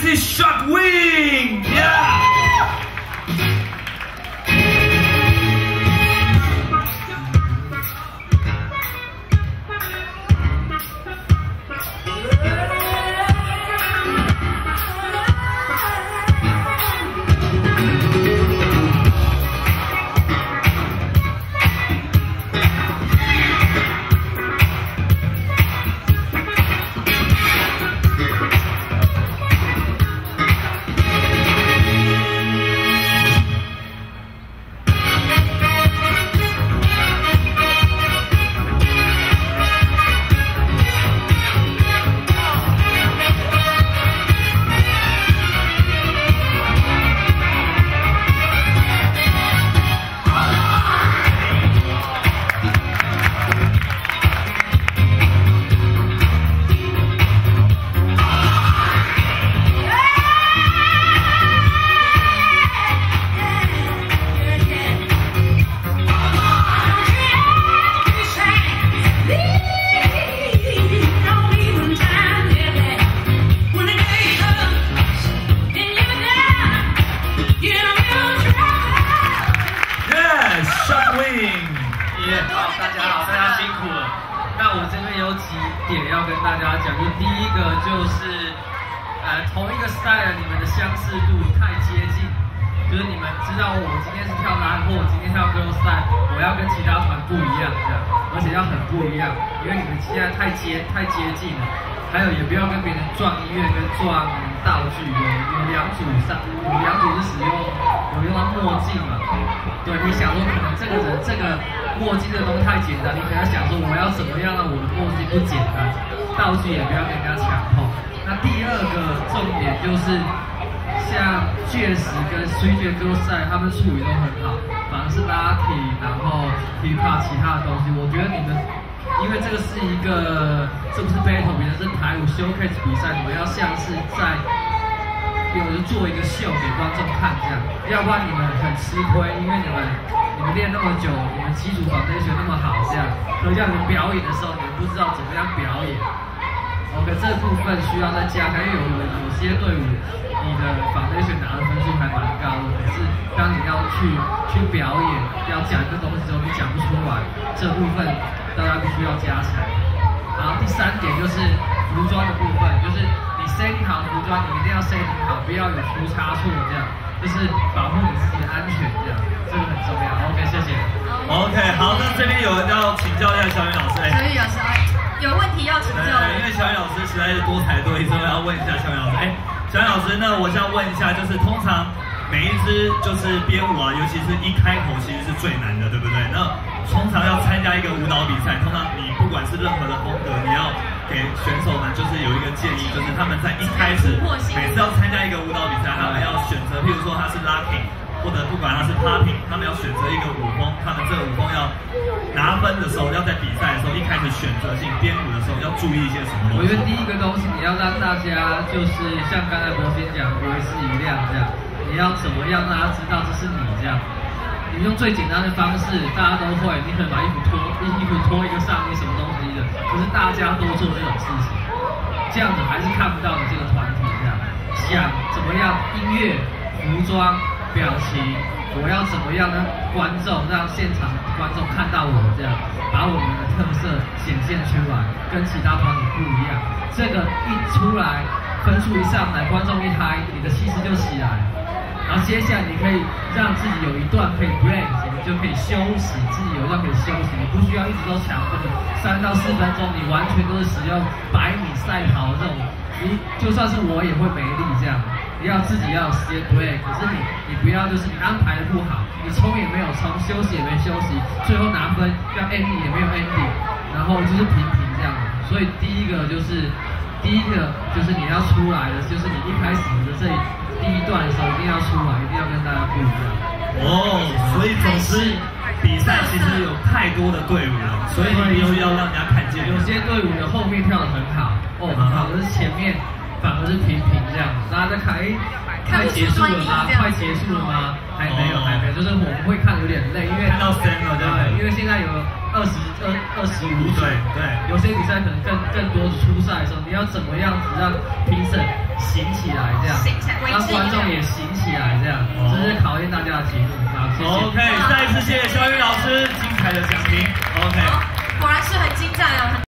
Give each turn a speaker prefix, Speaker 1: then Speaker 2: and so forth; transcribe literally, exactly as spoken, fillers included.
Speaker 1: 是 Shockwing，yeah！
Speaker 2: 太接近了，还有也不要跟别人撞音乐跟撞道具。有有两组上，有两组是使用有用到墨镜嘛？对，你想说可能这个人这个墨镜这个东西太简单，你可能想说我要怎么样让我的墨镜不简单？道具也不要跟人家强碰。那第二个重点就是像确实跟 Street Girls 他们处理都很好，反而是 Lucky 然后 Hip Hop 其他的东西，我觉得你们。因为这个是一个，这不是 battle 比赛，是台舞 showcase 比赛，你们要像是在，有人做一个秀给观众看这样，要不然你们很吃亏，因为你们你们练那么久，你们基础 foundation 那么好这样，可是要你们表演的时候，你们不知道怎么样表演。OK， 这部分需要再加强，因为有有些队伍你的 foundation 拿的分数还蛮高的，可是当你要去去表演，要讲一个东西之后，你讲不出来，这部分。大家必须要加强。然后第三点就是服装的部分，就是你 setting 好服装，你一定要 setting 好，不要有出差错，这样就是保护你自己的安全，这样这个很重要。OK， 谢谢。
Speaker 1: OK， 好，那这边有人要请教一下小雨老师。
Speaker 3: 小雨老师，有问题要请教。
Speaker 1: 对，因为小雨老师实在是多才多艺，所以要问一下小雨老师。哎，小雨老师，那我想问一下，就是通常每一支就是编舞啊，尤其是一开头其实是最难的，对不对？那通常要参加一个舞蹈比赛，通常你不管是任何的风格，你要给选手们就是有一个建议，就是他们在一开始每次要参加一个舞蹈比赛，他们要选择，譬如说他是 locking， 或者不管他是 popping， 他们要选择一个舞风，他们这个舞风要拿分的时候，要在比赛的时候一开始选择性编舞的时候要注意一些什么东西？
Speaker 2: 我觉得第一个东西你要让大家就是像刚才博鑫讲，为之一亮这样，你要怎么样让大家知道这是你这样？你用最简单的方式，大家都会，你可能把衣服脱，衣服脱一个上衣什么东西的，可是大家都做这种事情，这样子还是看不到你这个团体这样。想怎么样音乐、服装、表情，我要怎么样让观众让现场观众看到我这样，把我们的特色显现出来，跟其他团体不一样。这个一出来，分数一上来，观众一嗨，你的气势就起来。然后接下来你可以让自己有一段可以 break， 你就可以休息，自己有一段可以休息，你不需要一直都强分，三到四分钟你完全都是使用百米赛跑的这种，你就算是我也会没力这样，你要自己要有时间 break， 可是你你不要就是你安排的不好，你冲也没有冲，休息也没休息，最后拿分要 ending 也没有 ending， 然后就是平平这样，所以第一个就是第一个就是你要出来的，就是你一开始的这第一段的时候一定要出来，一定要跟大家不一样。
Speaker 1: 哦，所以总之比赛其实有太多的队伍了，所以你必须要让人家看见。
Speaker 2: 有些队伍的后面跳得很好，哦，很好，可是前面反而是平平这样子，大家在看，哎，快结束了吗？快结束了吗？还没有，还没有，就是我们会看有点累，因为
Speaker 1: 看到深了，对不对？
Speaker 2: 因为现在有二十二二十五组，
Speaker 1: 对对，
Speaker 2: 有些比赛可能更更多出赛的时候，你要怎么样子让评审醒起来，这样，让观众也醒起来，这样，这是考验大家的题目。
Speaker 1: 好 ，OK， 再一次谢谢肖韵老师精彩的讲评。OK，
Speaker 3: 果然是很精湛哦。